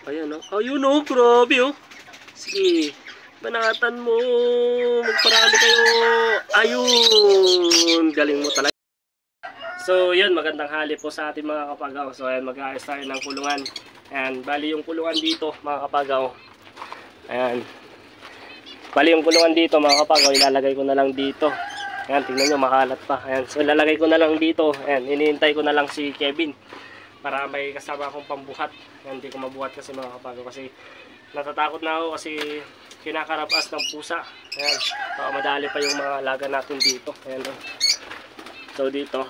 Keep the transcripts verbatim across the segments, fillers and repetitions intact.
Ayan o. Oh. Ayun o. Oh, grabe o. Oh. Sige. Banatan mo. Magparami kayo. Ayun. Galing mo talaga. So yun, magandang hali po sa ating mga kapagaw. So ayan, mag-aayos tayo ng kulungan. Ayan, bali yung kulungan dito mga kapagaw. Ayan. Bali yung kulungan dito mga kapagaw, ilalagay ko na lang dito. Ayan, tingnan nyo, makalat pa. Ayan, so ilalagay ko na lang dito. Ayan, iniintay ko na lang si Kevin para may kasama akong pambuhat. Ayan, hindi ko mabuhat kasi mga kapagaw kasi natatakot na ako kasi kinakarapas ng pusa. Ayan, baka madali pa yung mga alaga natin dito. Ayan, so dito.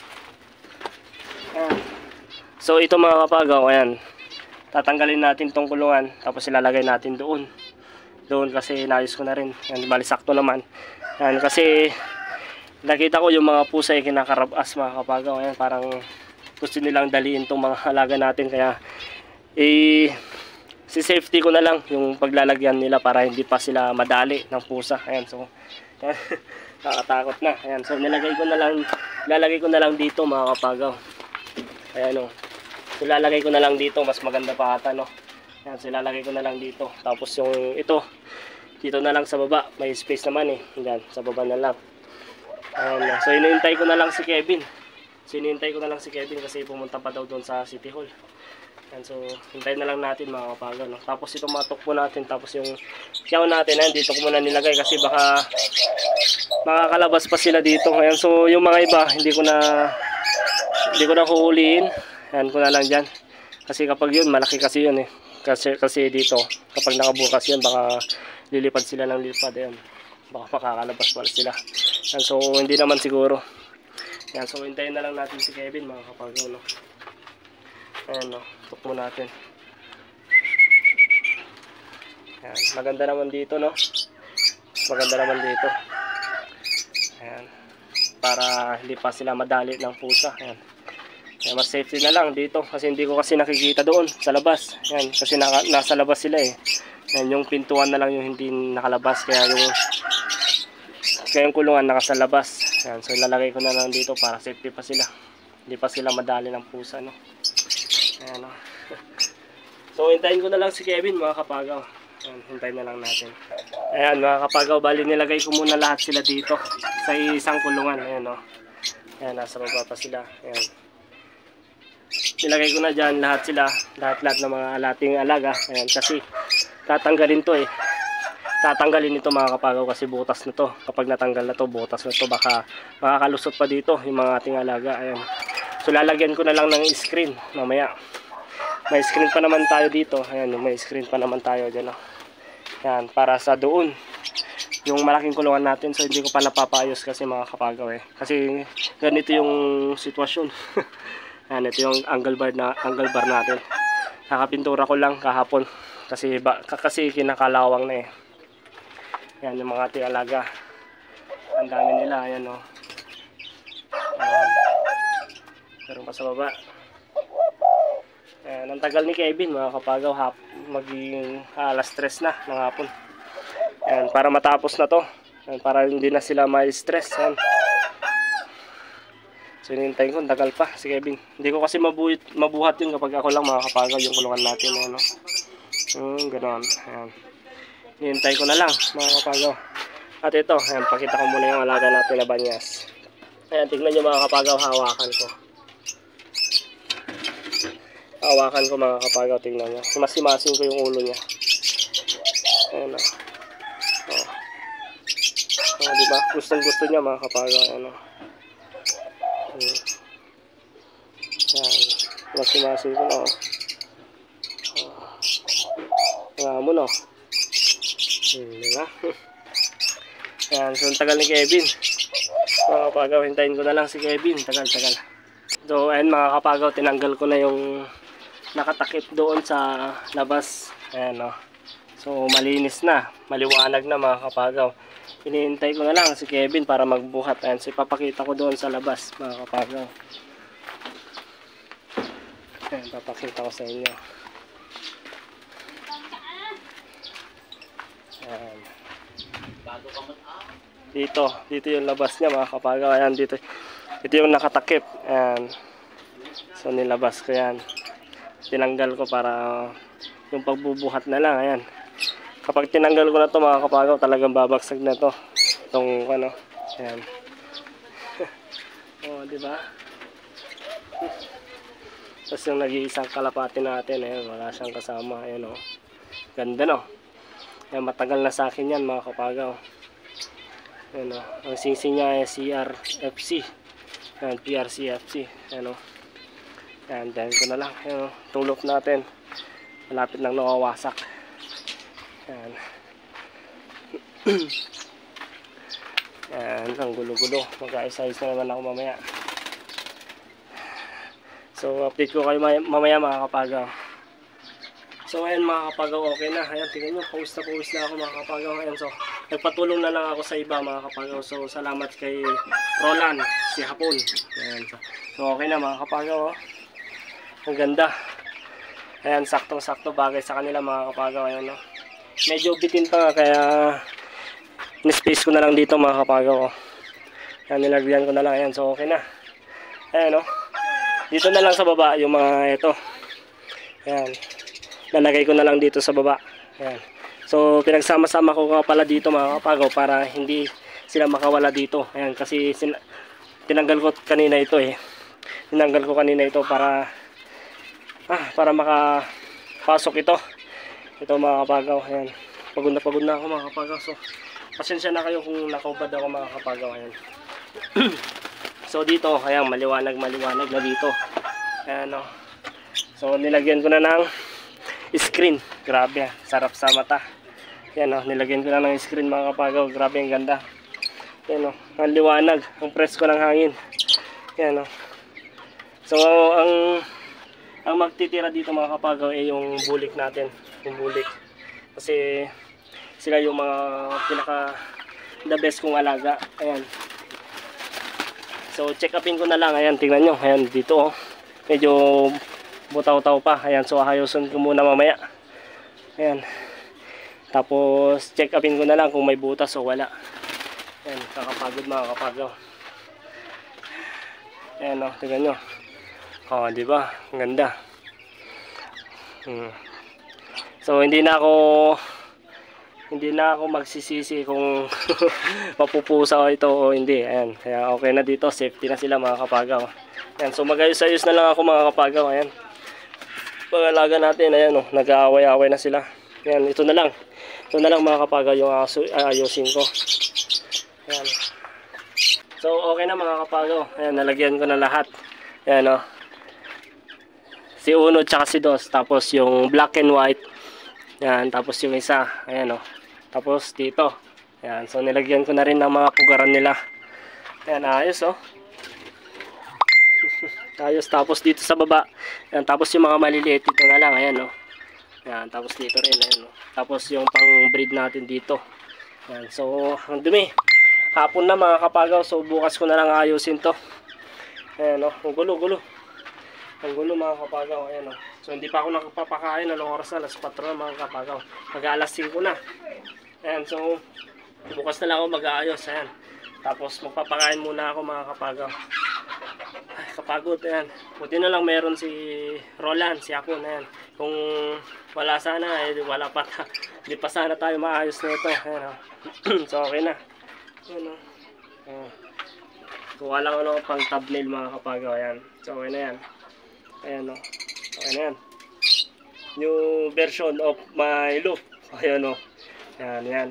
Ayan. So ito mga kapagaw, ayan. Tatanggalin natin tong kulungan tapos ilalagay natin doon. Doon kasi inayos ko na rin. Ayan, bali sakto naman. Ayan, kasi nakita ko yung mga pusa ay kinakarabas mga kapagaw. Ayan, parang gusto nilang daliin tong mga alaga natin kaya eh si safety ko na lang yung paglalagyan nila para hindi pa sila madali ng pusa. Ayan, so ayan, nakatakot na. Ayan, so nilagay ko na lang lalagay ko na lang dito mga kapagaw. Ayan o. So lalagay ko na lang dito, mas maganda pa ata no. Ayan, so lalagay ko na lang dito. Tapos yung ito, dito na lang sa baba. May space naman eh. Ayan, sa baba na lang. Ayan, so inintay ko na lang si Kevin. So inintay ko na lang si Kevin kasi pumunta pa daw doon sa City Hall. Ayan, so hintayin na lang natin mga kapagaw no. Tapos ito matok po natin. Tapos yung yaw natin, ayan, dito ko muna nilagay kasi baka makakalabas pa sila dito. Ayan, so yung mga iba, hindi ko na hindi ko na huhulihin. Ayan ko na lang dyan. Kasi kapag yun, malaki kasi yun eh. Kasi, kasi dito, kapag nakabukas yun, baka lilipad sila ng lilipad. Ayan. Baka makakalabas pala sila. Ayan, so hindi naman siguro. Ayan, so hintayin na lang natin si Kevin mga kapagaw no. Ayan no, tukmo natin. Ayan, maganda naman dito no. Maganda naman dito. Ayan. Para hindi pa sila madali ng pusa. Ayan. Kaya mas safety na lang dito kasi hindi ko kasi nakikita doon sa labas. Ayan, kasi naka, nasa labas sila eh. Ayan, yung pintuan na lang yung hindi nakalabas kaya yung kaya yung kulungan nasa labas. Ayan, so ilalagay ko na lang dito para safety pa sila. Hindi pa sila madali ng pusa no. Ayan no. So hintayin ko na lang si Kevin mga kapagaw. Ayan, hintayin na lang natin. Ayan mga kapagaw, bali nilagay ko muna lahat sila dito sa isang kulungan. Ayan no. Ayan, nasa baba pa sila. Ayan. Nilagay ko na dyan lahat sila, lahat-lahat ng mga alating alaga. Ayan, kasi tatanggalin to eh. Tatanggalin ito mga kapagaw kasi butas na to. Kapag natanggal na to, butas na to. Baka makakalusot pa dito yung mga ating alaga. Ayan. So lalagyan ko na lang ng screen mamaya. May screen pa naman tayo dito. Ayan, may screen pa naman tayo dyan. Oh. Ayan, para sa doon. Yung malaking kulungan natin. So hindi ko pa napapayos kasi mga kapagaw eh. Kasi ganito yung sitwasyon. Ayan, ito yung angle bar, na, angle bar natin. Nakapintura ko lang kahapon. Kasi, ba, kasi kinakalawang na eh. Ayan yung mga ating alaga. Ang dami nila. Ayan o. Oh. Ayan. Meron pa sa baba. Ayan, ang tagal ni Kevin mga kapagaw. Hap, maging alas tres na ng hapon. Ayan, para matapos na to. Ayan, para hindi na sila ma-stress. Ayan. So hinihintay ko, tagal pa si Kevin. Hindi ko kasi mabuhat, mabuhat yun kapag ako lang mga kapagaw yung kulungan natin. Ano? Hmm, ganoon. Ayan. Hinihintay ko na lang mga kapagaw. At ito, ayan, pakita ko muna yung alaga natin na banyas. Ayan, tignan nyo mga kapagaw, hawakan ko. Hawakan ko mga kapagaw, tignan nyo. Masimasin ko yung ulo niya. Ayan o. Oh. Oh, diba? Gustong gusto niya mga kapagaw. Ayan o. Hmm. Ayan. Masimasin ko na o. Nga mo no. Hmm, diba? Ayan, so ang tagal ni Kevin. Mga kapagaw, hintayin ko na lang si Kevin. Tagal, tagal. So, ayan mga kapagaw, tinanggal ko na yung nakatakip doon sa labas. Ayan o. So, malinis na. Maliwanag na mga kapagaw. Hinihintay ko na lang si Kevin para magbuhat. Ayan, so ipapakita ko doon sa labas mga kapagaw. Ayan, papakita ko sa inyo. Ayan. Dito, dito yung labas niya mga kapagaw. Ayan, dito. Ito yung nakatakip. Ayan. So nilabas ko yan. Tinanggal ko para yung pagbubuhat na lang. Ayan. Kapag tinanggal ko na to mga kapagaw, talagang babagsag na to. Itong ano. Ayan. O, diba? Tapos yung nag-iisang kalapati natin, ayan, wala siyang kasama. Ayan o. Ganda no. Ayan, matagal na sa akin yan mga kapagaw. Ayan o. Ang sing-sing niya ay C R F C. Ayan, P R C F C. Ayan o. Ayan, dahil ko na lang. Ayan o. Tulok natin. Malapit lang nawawasak. Ayan. Ayan, ang gulo-gulo. Mag-ayos-ayos na naman ako mamaya. So, update ko kayo mamaya mga kapagaw. So, ayan mga kapagaw, okay na. Ayan, tingnan nyo, pawis na pawis na ako mga kapagaw. Ayan, so, nagpatulong na lang ako sa iba mga kapagaw. So, salamat kay Roland, si Hapon. Ayan, so, so okay na mga kapagaw. Oh. Ang ganda. Ayan, saktong-sakto bagay sa kanila mga kapagaw. Ayan, no. Medyo bitin pa nga, kaya in-space ko na lang dito mga kapagaw. Oh. Ayan, nilagyan ko na lang. Ayan, so okay na. Ayan, no. Dito na lang sa baba yung mga ito. Ayan. Lalagay ko na lang dito sa baba. Ayan. So, pinagsama-sama ko nga pala dito mga kapagaw para hindi sila makawala dito. Ayan, kasi tinanggal ko kanina ito eh. Tinanggal ko kanina ito para ah, para makapasok ito. Ito mga kapagaw. Ayan. Pagod na pagod na ako mga kapagaw. So, pasensya na kayo kung nakaubad ako mga kapagaw. Ayan. So dito, ayan, maliwanag maliwanag na dito. Ayan o. So nilagyan ko na ng screen. Grabe, sarap sa mata. Ayan o, nilagyan ko na ng screen mga kapagaw. Grabe, ang ganda. Ayan o, ang liwanag, ang presko ng hangin. Ayan o. So ang ang magtitira dito mga kapagaw ay yung bulik natin. Yung bulik. Kasi sila yung mga pinaka the best kong alaga. Ayan. So check upin ko na lang. Ayan, tingnan nyo. Ayan, dito oh. Medyo butaw-taw pa. Ayan, so ayusin ko muna mamaya. Ayan. Tapos check upin ko na lang kung may butas o wala. Ayan, kakapagod mga kapagaw. Ayan oh, tingnan nyo. Oh, di ba? Ang ganda. Hmm. So hindi na ako hindi na ako magsisisi kung mapupusa ito o hindi. Ayan. Kaya okay na dito. Safety na sila mga kapagaw. Ayan. So magayos-ayos na lang ako mga kapagaw. Ayan. Pangalaga natin. Ayan. Oh, nag-aaway-aaway na sila. Ayan. Ito na lang. Ito na lang mga kapagaw yung ayusin ko. Ayan. So okay na mga kapagaw. Ayan. Nalagyan ko na lahat. Ayan o. Oh. Si Uno tsaka si Dos. Tapos yung black and white. Ayan. Tapos yung isa. Ayan o. Oh. Tapos dito. Ayan. So nilagyan ko na rin ng mga pugaran nila. Ayan. Ayos oh. Ayos. Tapos dito sa baba. Ayan. Tapos yung mga maliliit dito na lang. Ayan oh. Ayan. Tapos dito rin. Ayan oh. Tapos yung pang breed natin dito. Ayan. So ang dumi. Hapon na mga kapagaw. So bukas ko na lang ayusin to. Ayan oh. Ang gulo gulo. Ang gulo mga kapagaw. Ayan oh. So hindi pa ako nakapapakain. Anong oras na? alas kwatro na mga kapagaw. Mag-alas singko na. Ayan, so bukas na lang ako mag-aayos. Ayan. Tapos magpapakain muna ako mga kapagaw. Ay, kapagod. Ayan. Buti na lang meron si Roland, si Hapon. Ayan. Kung wala sana, eh, wala pa. Hindi pa sana tayo maayos na ito. Ayan, oh. So okay na. Ayan, oh. Ayan. Kuha lang ano pang thumbnail mga kapagaw. Ayan. So okay na yan. Ayan o. Oh. Okay na yan. New version of my look. Ayan o. Oh. Ayan, yan.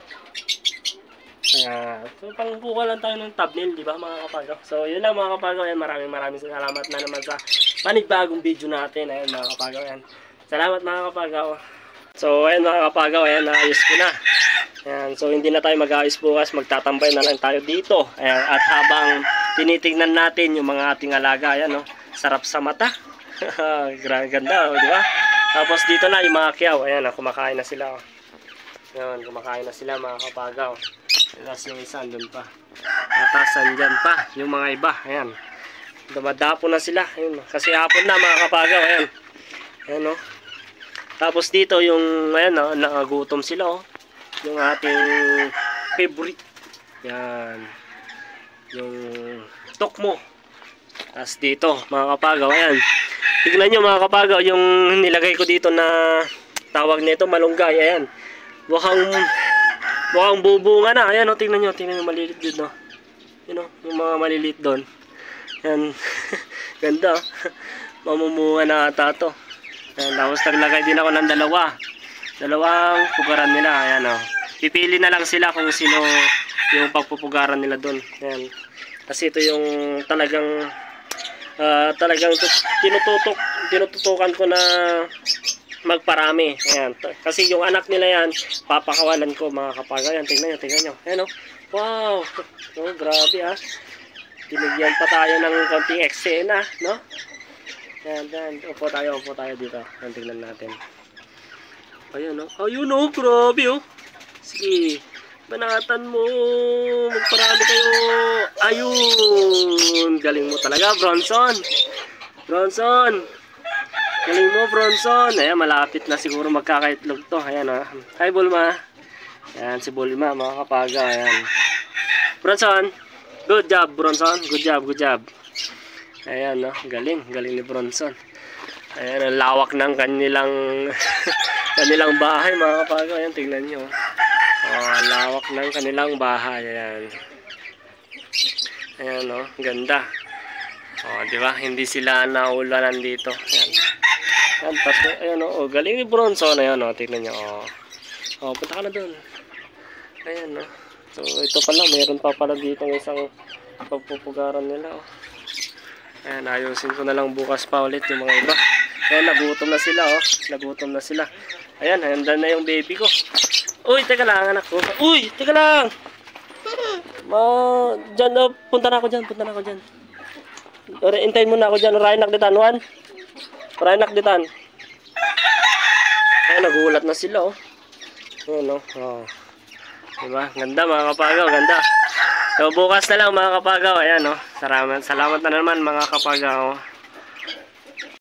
Ayan. So, pangbuka lang tayo ng thumbnail, di ba mga kapagaw? So, yun lang mga kapagaw. Ayan, maraming maraming salamat na naman sa panibagong video natin. Ayan mga kapagaw. Ayan. Salamat mga kapagaw. So, ayan mga kapagaw. Ayan, naayos ko na. Ayan. So, hindi na tayo mag-aayos bukas. Magtatambay na lang tayo dito. Ayan. At habang tinitingnan natin yung mga ating alaga. Ayan o. Sarap sa mata. Ganda o, di ba? Tapos dito na yung mga kiyaw. Ayan, kumakain na sila o. Ayan, kumakain na sila mga kapagaw. Tapos yung isa doon pa. Atasan dyan pa yung mga iba. Ayan. Dumadapo na sila. Ayan, kasi hapon na mga kapagaw. Ayan. Ayan o. Tapos dito yung, ayan o, nakagutom sila o. Yung ating favorite. Ayan. Yung tokmo. Tapos dito mga kapagaw. Ayan. Tignan nyo mga kapagaw yung nilagay ko dito na tawag nito malunggay. Ayan. Mukhang, mukhang bubunga na. Ayan, oh, tingnan nyo. Tingnan nyo, maliliit doon, no? Yun, oh, yung mga maliliit doon. Ayan. Ganda, oh. Mamumunga na ata to. Ayan, tapos naglagay din ako ng dalawa. Dalawang pugaran nila. Ayan, oh. Pipili na lang sila kung sino yung pagpupugaran nila doon. Ayan. Kasi ito yung talagang uh, talagang tinututok, tinututukan ko na magparami. Ayan. Kasi yung anak nila yan, papakawalan ko mga kapag. Ayan, tingnan nyo, tingnan nyo. Ayan, oh. Wow. Oh, grabe, ah. Binigyan pa tayo ng konting eksena, no? Ayan, ayan. Upo tayo, upo tayo dito. Ayan, tingnan natin. Ayan, oh. Ayun, oh. Grabe, oh. Sige. Banatan mo. Magparami kayo. Ayun. Galing mo talaga, Bronson. Bronson. Galing mo, Bronson. Ayan, malapit na siguro magkakaitlog to. Ayan, ah. Hi, Bulma. Ayan, si Bulma, mga kapaga. Ayan. Bronson. Good job, Bronson. Good job, good job. Ayan, no. Galing. Galing ni Bronson. Ayan, ang lawak ng kanilang kanilang bahay, mga kapaga. Ayan, tingnan nyo. Oh, lawak ng kanilang bahay. Ayan. Ayan, no. Ganda. Oh, di ba? Hindi sila naulanan dito. Ayan. Ayan, pati, ayan, no. Oh, galing ni Bronson. Ayan, no. Tingnan nyo. Oh, oh punta ka na dun. Ayan, no. So, ito pala. Meron pa pala dito ng isang pagpupugaran nila. Oh. Ayan, ayusin ko na lang bukas pa ulit yung mga iba. Ayan, nagutom na sila. Oh. Nagutom na sila. Ayan, handa na yung baby ko. Uy, teka lang, anak ko. Uy, teka lang. Ma, dyan, oh, punta na ako dyan, punta na ako dyan. Intayin mo na ako dyan. Rainak ditan, Juan. Rainak ditan. Ayan, nagulat na sila, oh. Ayan, oh. Oh. Diba? Ganda, mga kapagaw, ganda. So, bukas na lang, mga kapagaw. Ayan, oh. Salamat, salamat na naman, mga kapagaw.